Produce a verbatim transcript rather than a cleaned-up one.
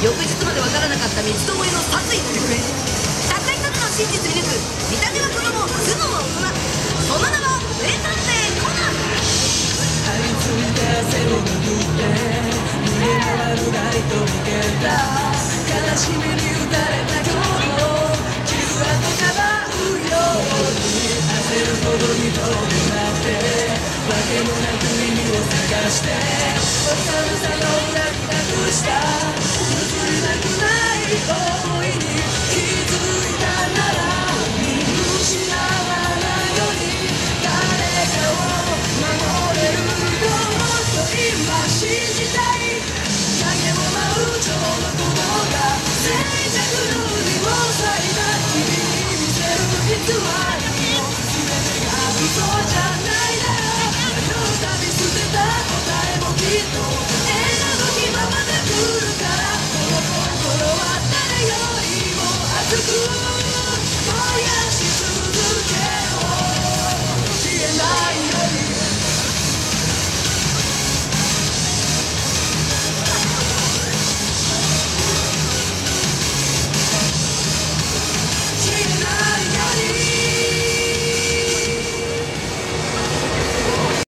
翌日までわからなかった三つどもえの殺意の行方。たった一つの真実見抜く。見た目は子供、頭脳は大人。その名は名探偵コナン。 張り付いた汗を拭って逃げ回るライトを蹴った悲しみに打たれた今日も傷跡かばうように焦るほどに遠くなってわけもなく意味を探して寒さの裏に隠した映りたくない